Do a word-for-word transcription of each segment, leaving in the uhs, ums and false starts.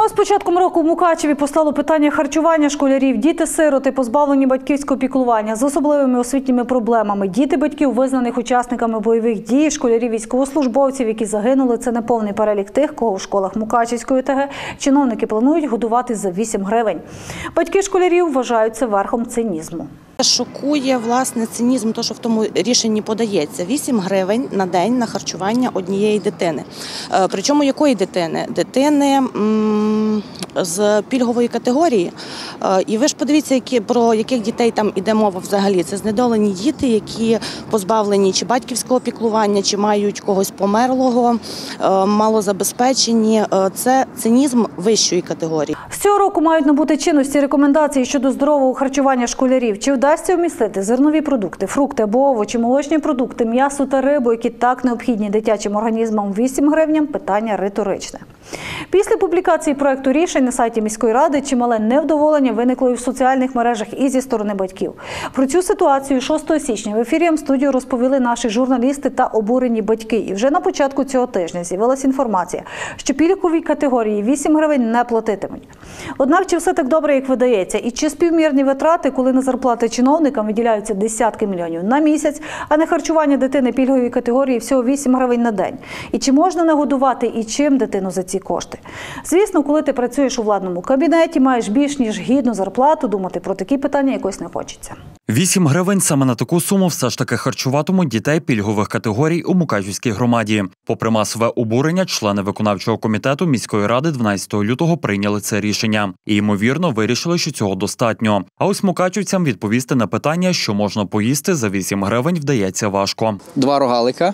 Ну а з початком року в Мукачеві постало питання харчування школярів. Діти-сироти, позбавлені батьківського піклування, з особливими освітніми проблемами. Діти батьків, визнаних учасниками бойових дій, школярів військовослужбовців, які загинули. Це неповний перелік тих, кого в школах Мукачівської ОТГ чиновники планують годувати за вісім гривень. Батьки школярів вважають це верхом цинізму. Шокує, власне, цинізм, то, що в тому рішенні подається. вісім гривень на день на харчування однієї дитини. Причому якої дитини? Дитини м з пільгової категорії. І ви ж подивіться, які, про яких дітей там іде мова взагалі. Це знедолені діти, які позбавлені чи батьківського піклування, чи мають когось померлого, малозабезпечені. Це цинізм вищої категорії. З цього року мають набути чинності рекомендації щодо здорового харчування школярів. Чи вдасться вмістити зернові продукти, фрукти або овочі, молочні продукти, м'ясо та рибу, які так необхідні дитячим організмам, вісім гривень – питання риторичне. Після публікації проекту рішень на сайті міської ради чимале невдоволення виникло і в соціальних мережах, і зі сторони батьків. Про цю ситуацію шостого січня в ефірі М-студіо розповіли наші журналісти та обурені батьки. І вже на початку цього тижня з'явилася інформація, що пільгові категорії вісім гривень не платитимуть. Однак, чи все так добре, як видається? І чи співмірні витрати, коли на зарплати чиновникам виділяються десятки мільйонів на місяць, а на харчування дитини пільгової категорії всього вісім гривень на день? І чи можна нагодувати і чим дитину за ці кошти? Звісно, коли ти працюєш у владному кабінеті, маєш більш ніж гідну зарплату, думати про такі питання якось не хочеться. вісім гривень саме на таку суму все ж таки харчуватимуть дітей пільгових категорій у Мукачівській громаді. Попри масове обурення, члени виконавчого комітету міської ради дванадцятого лютого прийняли це рішення. І, ймовірно, вирішили, що цього достатньо. А ось мукачівцям відповісти на питання, що можна поїсти за вісім гривень, вдається важко. Два рогалика,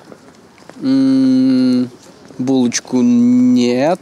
м-м, булочку ні.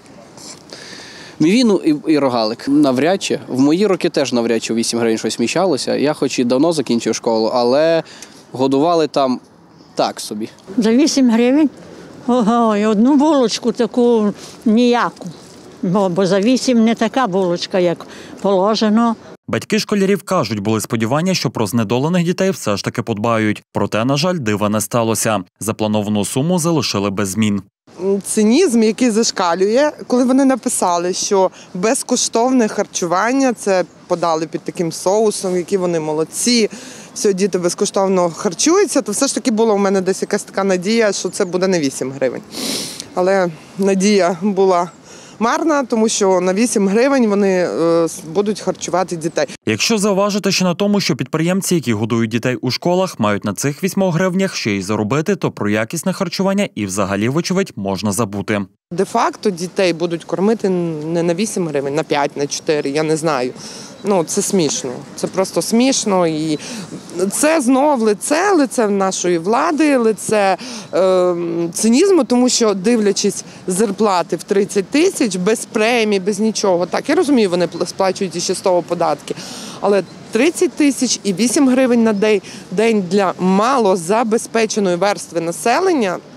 Мівіну і, і рогалик. Навряд чи. В мої роки теж навряд чи вісім гривень щось вміщалося. Я хоч і давно закінчив школу, але годували там так собі. За вісім гривень? Ого, і одну булочку таку ніяку. Бо, бо за вісім не така булочка, як положено. Батьки школярів кажуть, були сподівання, що про знедолених дітей все ж таки подбають. Проте, на жаль, дива не сталося. Заплановану суму залишили без змін. Цинізм, який зашкалює, коли вони написали, що безкоштовне харчування, це подали під таким соусом, які вони молодці, все, діти безкоштовно харчуються, то все ж таки була у мене десь якась така надія, що це буде не вісім гривень. Але надія була марна, тому що на вісім гривень вони е, будуть харчувати дітей. Якщо зауважити ще на тому, що підприємці, які годують дітей у школах, мають на цих вісьми гривнях ще й заробити, то про якісне харчування і взагалі, вочевидь, можна забути. Де-факто дітей будуть кормити не на вісім гривень, на п'ять, на чотири, я не знаю. Ну, це смішно, це просто смішно. І це знов лице, лице нашої влади, лице е, цинізму, тому що, дивлячись зарплати в тридцять тисяч, без премій, без нічого. Так, я розумію, вони сплачують і ще з того податки, але тридцять тисяч і вісім гривень на день, день для малозабезпеченої верстви населення –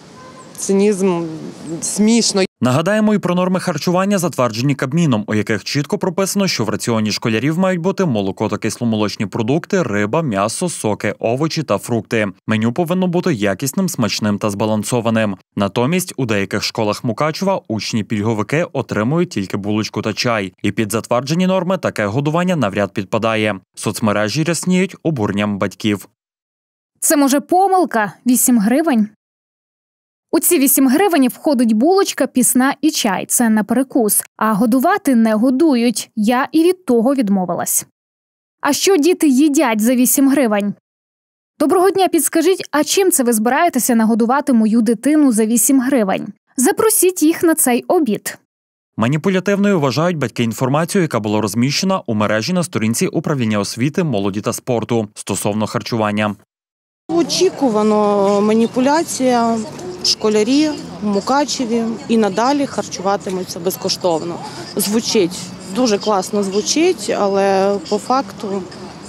цинізм смішно. Нагадаємо і про норми харчування, затверджені Кабміном, у яких чітко прописано, що в раціоні школярів мають бути молоко та кисломолочні продукти, риба, м'ясо, соки, овочі та фрукти. Меню повинно бути якісним, смачним та збалансованим. Натомість у деяких школах Мукачева учні-пільговики отримують тільки булочку та чай. І під затверджені норми таке годування навряд підпадає. Соцмережі рясніють обуренням батьків. Це, може, помилка? вісім гривень? У ці вісім гривень входить булочка, пісна і чай. Це на перекус. А годувати не годують. Я і від того відмовилась. А що діти їдять за вісім гривень? Доброго дня, підскажіть, а чим це ви збираєтеся нагодувати мою дитину за вісім гривень? Запросіть їх на цей обід. Маніпулятивною вважають батьки інформацію, яка була розміщена у мережі на сторінці управління освіти, молоді та спорту стосовно харчування. Очікувано маніпуляція. Школярі в Мукачеві і надалі харчуватимуться безкоштовно. Звучить, дуже класно звучить, але по факту,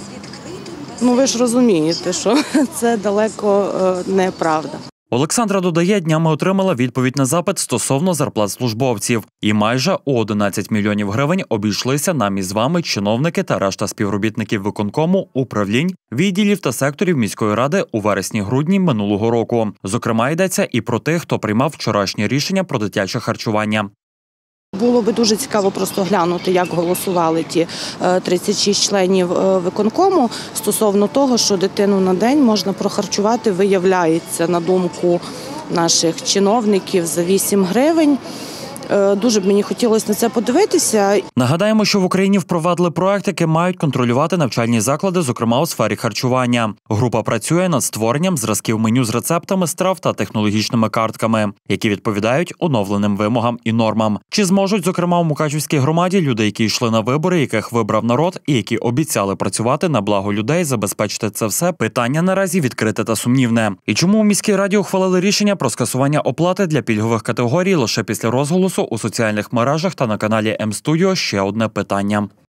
ну ви ж розумієте, що це далеко не правда. Олександра додає, днями отримала відповідь на запит стосовно зарплат службовців. І майже у одинадцять мільйонів гривень обійшлися нам із вами чиновники та решта співробітників виконкому, управлінь, відділів та секторів міської ради у вересні-грудні минулого року. Зокрема, йдеться і про тих, хто приймав вчорашнє рішення про дитяче харчування. Було би дуже цікаво просто глянути, як голосували ті тридцять шість членів виконкому стосовно того, що дитину на день можна прохарчувати, виявляється, на думку наших чиновників, за вісім гривень. Дуже б мені хотілося на це подивитися. Нагадаємо, що в Україні впровадили проект, який мають контролювати навчальні заклади, зокрема у сфері харчування. Група працює над створенням зразків меню з рецептами страв та технологічними картками, які відповідають оновленим вимогам і нормам. Чи зможуть, зокрема у Мукачівській громаді, люди, які йшли на вибори, яких вибрав народ і які обіцяли працювати на благо людей, забезпечити це все? Питання наразі відкрите та сумнівне. І чому у міській раді ухвалили рішення про скасування оплати для пільгових категорій лише після розголосу у соціальних мережах та на каналі М-Студіо – ще одне питання.